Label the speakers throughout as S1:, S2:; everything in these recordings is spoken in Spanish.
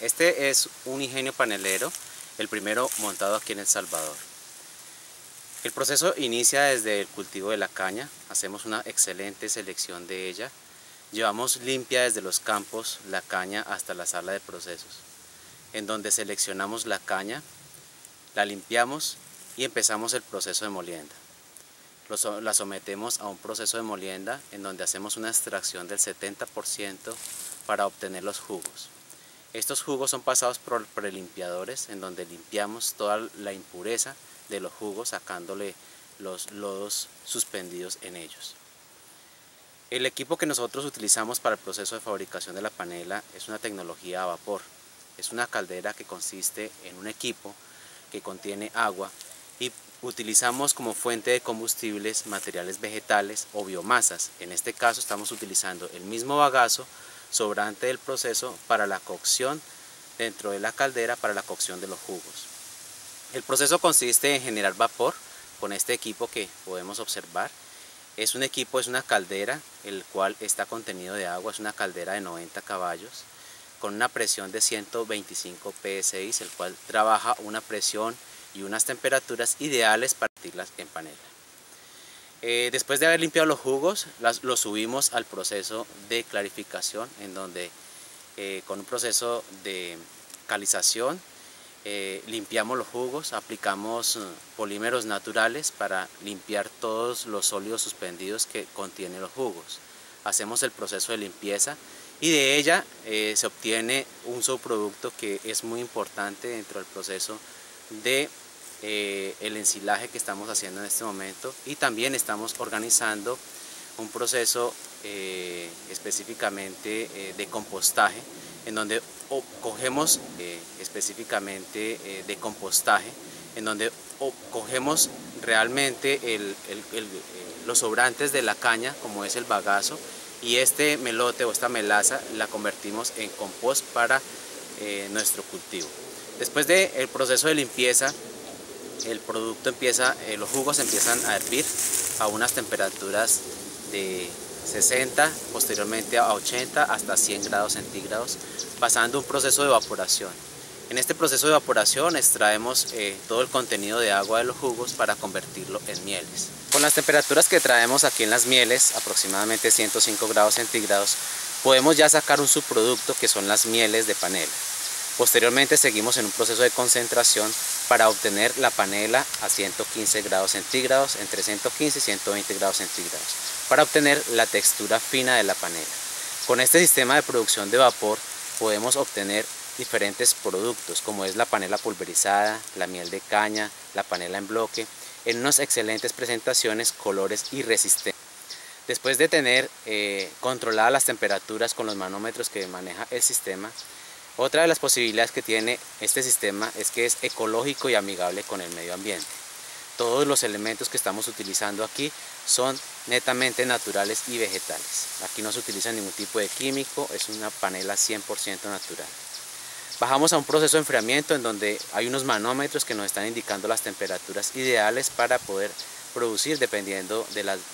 S1: Este es un ingenio panelero, el primero montado aquí en El Salvador. El proceso inicia desde el cultivo de la caña, hacemos una excelente selección de ella, llevamos limpia desde los campos la caña hasta la sala de procesos, en donde seleccionamos la caña, la limpiamos y empezamos el proceso de molienda. La sometemos a un proceso de molienda en donde hacemos una extracción del 70% para obtener los jugos. Estos jugos son pasados por prelimpiadores en donde limpiamos toda la impureza de los jugos sacándole los lodos suspendidos en ellos. El equipo que nosotros utilizamos para el proceso de fabricación de la panela es una tecnología a vapor. Es una caldera que consiste en un equipo que contiene agua y utilizamos como fuente de combustibles materiales vegetales o biomasas. En este caso estamos utilizando el mismo bagazo sobrante del proceso para la cocción dentro de la caldera para la cocción de los jugos. El proceso consiste en generar vapor con este equipo que podemos observar. Es una caldera el cual está contenido de agua, es una caldera de 90 caballos con una presión de 125 psi, el cual trabaja una presión y unas temperaturas ideales para convertirlas en panela. Después de haber limpiado los jugos, los subimos al proceso de clarificación, en donde con un proceso de calización limpiamos los jugos, aplicamos polímeros naturales para limpiar todos los sólidos suspendidos que contienen los jugos. Hacemos el proceso de limpieza y de ella se obtiene un subproducto que es muy importante dentro del proceso de el ensilaje que estamos haciendo en este momento, y también estamos organizando un proceso específicamente de compostaje, en donde cogemos cogemos realmente los sobrantes de la caña, como es el bagazo, y este melote o esta melaza la convertimos en compost para nuestro cultivo. Después del proceso de limpieza, el producto los jugos empiezan a hervir a unas temperaturas de 60, posteriormente a 80 hasta 100 grados centígrados, pasando un proceso de evaporación. En este proceso de evaporación extraemos todo el contenido de agua de los jugos para convertirlo en mieles. Con las temperaturas que traemos aquí en las mieles, aproximadamente 105 grados centígrados, podemos ya sacar un subproducto que son las mieles de panela. Posteriormente seguimos en un proceso de concentración para obtener la panela a 115 grados centígrados, entre 115 y 120 grados centígrados, para obtener la textura fina de la panela. Con este sistema de producción de vapor podemos obtener diferentes productos, como es la panela pulverizada, la miel de caña, la panela en bloque, en unas excelentes presentaciones, colores y resistencia. Después de tener controladas las temperaturas con los manómetros que maneja el sistema, otra de las posibilidades que tiene este sistema es que es ecológico y amigable con el medio ambiente. Todos los elementos que estamos utilizando aquí son netamente naturales y vegetales. Aquí no se utiliza ningún tipo de químico, es una panela 100% natural. Bajamos a un proceso de enfriamiento en donde hay unos manómetros que nos están indicando las temperaturas ideales para poder producir dependiendo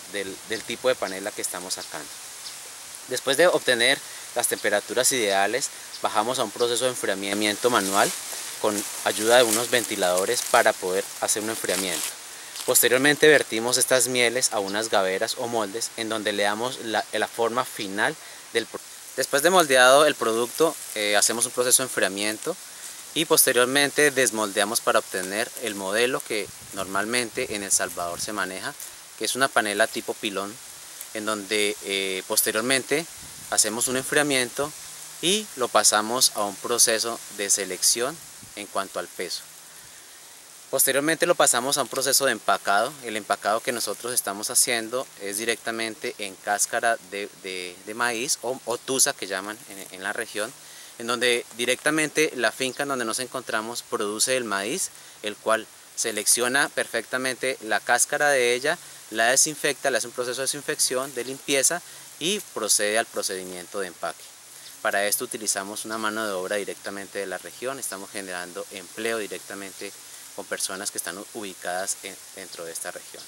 S1: del tipo de panela que estamos sacando. Después de obtener las temperaturas ideales, bajamos a un proceso de enfriamiento manual con ayuda de unos ventiladores para poder hacer un enfriamiento. Posteriormente vertimos estas mieles a unas gaveras o moldes en donde le damos la forma final del producto. Después de moldeado el producto, hacemos un proceso de enfriamiento y posteriormente desmoldeamos para obtener el modelo que normalmente en El Salvador se maneja, que es una panela tipo pilón, en donde posteriormente hacemos un enfriamiento y lo pasamos a un proceso de selección en cuanto al peso. Posteriormente lo pasamos a un proceso de empacado. El empacado que nosotros estamos haciendo es directamente en cáscara de maíz o tusa que llaman en la región, en donde directamente la finca en donde nos encontramos produce el maíz, el cual selecciona perfectamente la cáscara de ella, la desinfecta, le hace un proceso de desinfección, de limpieza y procede al procedimiento de empaque. Para esto utilizamos una mano de obra directamente de la región, estamos generando empleo directamente con personas que están ubicadas dentro de esta región.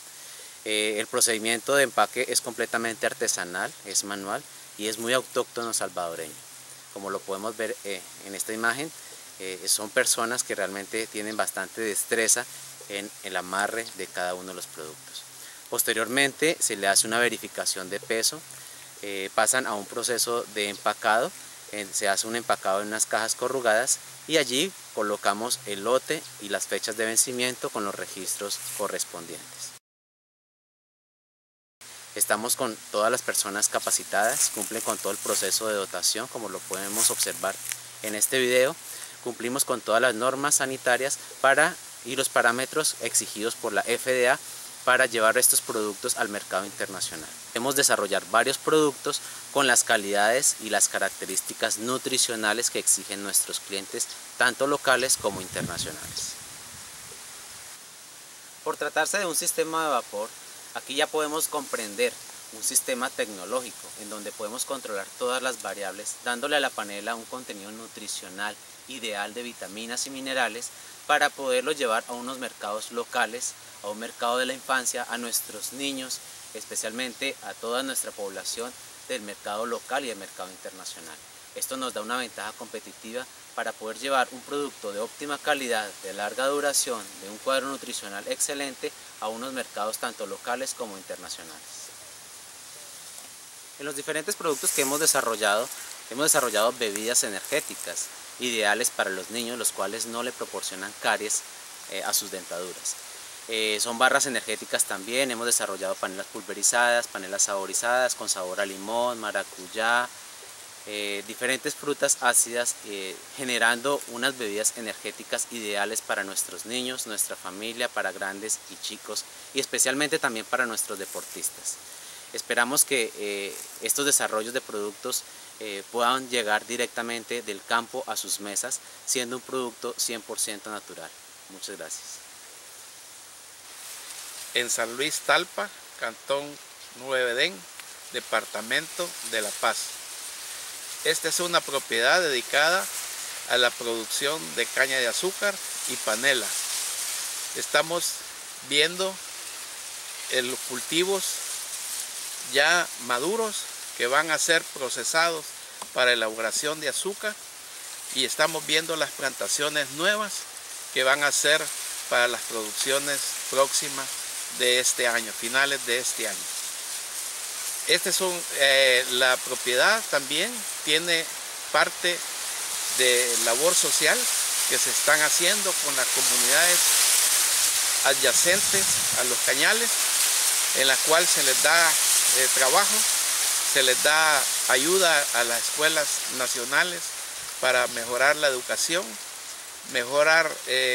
S1: El procedimiento de empaque es completamente artesanal, es manual y es muy autóctono salvadoreño. como lo podemos ver en esta imagen, son personas que realmente tienen bastante destreza en el amarre de cada uno de los productos. Posteriormente se le hace una verificación de peso, pasan a un proceso de empacado, se hace un empacado en unas cajas corrugadas y allí colocamos el lote y las fechas de vencimiento con los registros correspondientes. Estamos con todas las personas capacitadas, cumplen con todo el proceso de dotación, como lo podemos observar en este video. Cumplimos con todas las normas sanitarias y los parámetros exigidos por la FDA para llevar estos productos al mercado internacional. Debemos desarrollar varios productos con las calidades y las características nutricionales que exigen nuestros clientes, tanto locales como internacionales. Por tratarse de un sistema de vapor, aquí ya podemos comprender un sistema tecnológico en donde podemos controlar todas las variables, dándole a la panela un contenido nutricional ideal de vitaminas y minerales para poderlo llevar a unos mercados locales, a un mercado de la infancia, a nuestros niños, especialmente a toda nuestra población del mercado local y del mercado internacional. Esto nos da una ventaja competitiva para poder llevar un producto de óptima calidad, de larga duración, de un cuadro nutricional excelente a unos mercados tanto locales como internacionales. En los diferentes productos que hemos desarrollado bebidas energéticas ideales para los niños, los cuales no le proporcionan caries a sus dentaduras. Son barras energéticas también, hemos desarrollado panelas pulverizadas, panelas saborizadas con sabor a limón, maracuyá, diferentes frutas ácidas, generando unas bebidas energéticas ideales para nuestros niños, nuestra familia, para grandes y chicos y especialmente también para nuestros deportistas. Esperamos que estos desarrollos de productos puedan llegar directamente del campo a sus mesas, siendo un producto 100% natural. Muchas gracias.
S2: En San Luis Talpa, Cantón Nuevo Edén, Departamento de La Paz. Esta es una propiedad dedicada a la producción de caña de azúcar y panela. Estamos viendo los cultivos ya maduros que van a ser procesados para elaboración de azúcar y estamos viendo las plantaciones nuevas que van a ser para las producciones próximas de este año, finales de este año. La propiedad también tiene parte de labor social que se están haciendo con las comunidades adyacentes a los cañales, en la cual se les da trabajo, se les da ayuda a las escuelas nacionales para mejorar la educación, mejorar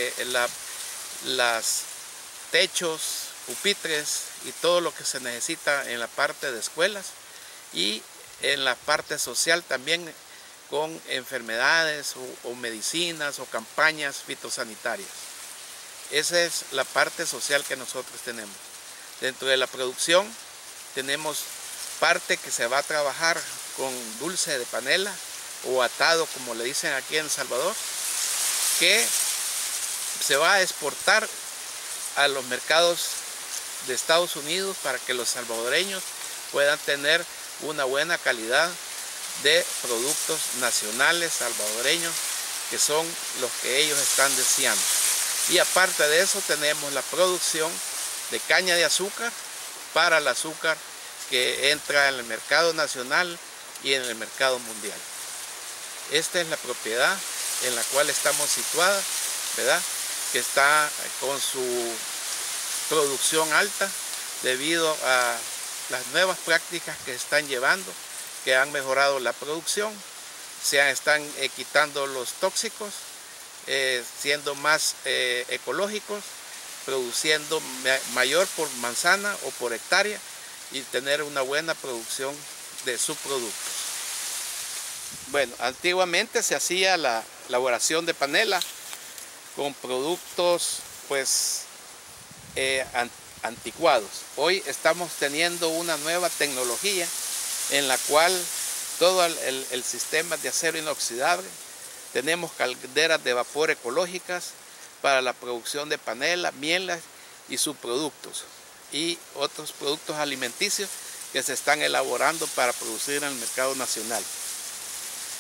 S2: los techos, pupitres y todo lo que se necesita en la parte de escuelas y en la parte social también con enfermedades o medicinas o campañas fitosanitarias. Esa es la parte social que nosotros tenemos. Dentro de la producción tenemos parte que se va a trabajar con dulce de panela o atado, como le dicen aquí en El Salvador, que se va a exportar a los mercados de Estados Unidos para que los salvadoreños puedan tener una buena calidad de productos nacionales salvadoreños, que son los que ellos están deseando. Y aparte de eso tenemos la producción de caña de azúcar para el azúcar que entra en el mercado nacional y en el mercado mundial. Esta es la propiedad en la cual estamos situadas, ¿verdad? Que está con su producción alta debido a las nuevas prácticas que se están llevando, que han mejorado la producción, se están quitando los tóxicos, siendo más ecológicos, produciendo mayor por manzana o por hectárea y tener una buena producción de subproductos. Bueno, antiguamente se hacía la elaboración de panela con productos pues anticuados. Hoy estamos teniendo una nueva tecnología en la cual todo el sistema de acero inoxidable, tenemos calderas de vapor ecológicas para la producción de panela, mielas y subproductos y otros productos alimenticios que se están elaborando para producir en el mercado nacional.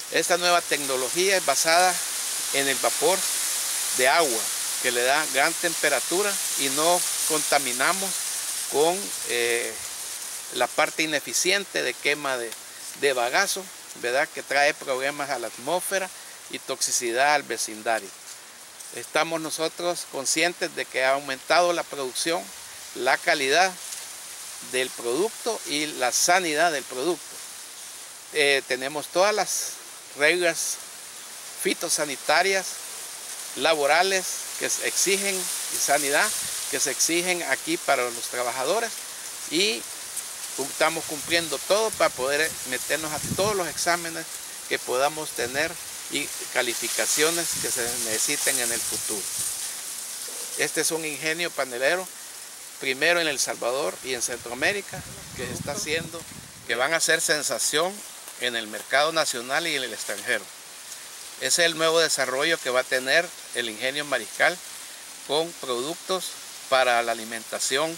S2: Esta nueva tecnología es basada en el vapor de agua, que le da gran temperatura y no contaminamos con la parte ineficiente de quema de bagazo, ¿verdad?, que trae problemas a la atmósfera y toxicidad al vecindario. Estamos nosotros conscientes de que ha aumentado la producción, la calidad del producto y la sanidad del producto. Tenemos todas las reglas fitosanitarias, laborales que se exigen y sanidad que se exigen aquí para los trabajadores, y estamos cumpliendo todo para poder meternos a todos los exámenes que podamos tener y calificaciones que se necesiten en el futuro. Este es un ingenio panelero, primero en El Salvador y en Centroamérica, que está haciendo, que van a hacer sensación en el mercado nacional y en el extranjero. Ese es el nuevo desarrollo que va a tener el ingenio Mariscal, con productos para la alimentación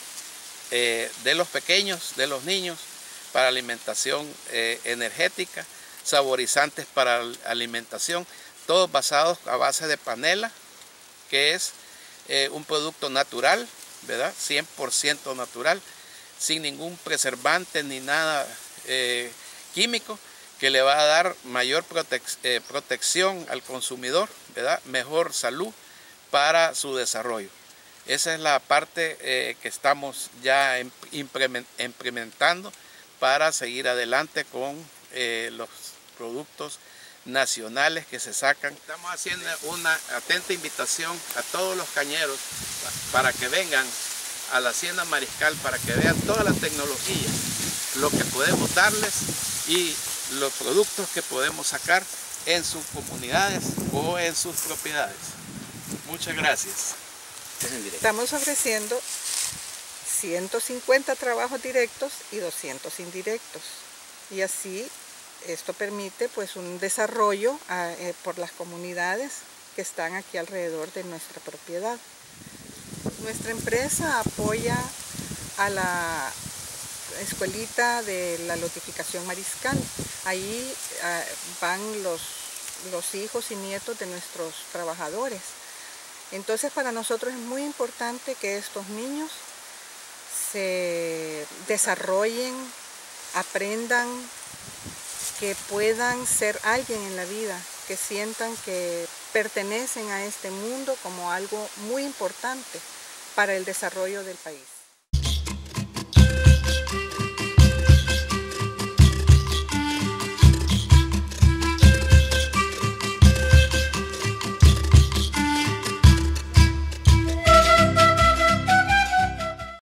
S2: de los pequeños, de los niños, para alimentación energética, saborizantes para alimentación, todos basados a base de panela, que es un producto natural, ¿verdad? 100% natural, sin ningún preservante ni nada químico, que le va a dar mayor protección al consumidor, ¿verdad?, mejor salud para su desarrollo. Esa es la parte que estamos ya implementando para seguir adelante con los productos nacionales que se sacan. Estamos haciendo una atenta invitación a todos los cañeros para que vengan a la Hacienda Mariscal, para que vean toda la tecnología, lo que podemos darles y los productos que podemos sacar en sus comunidades o en sus propiedades. Muchas gracias.
S3: Estamos ofreciendo 150 trabajos directos y 200 indirectos, y así esto permite pues un desarrollo por las comunidades que están aquí alrededor de nuestra propiedad. Nuestra empresa apoya a la escuelita de la lotificación Mariscal. Ahí van los hijos y nietos de nuestros trabajadores. Entonces para nosotros es muy importante que estos niños se desarrollen, aprendan, que puedan ser alguien en la vida, que sientan que pertenecen a este mundo como algo muy importante para el desarrollo del país.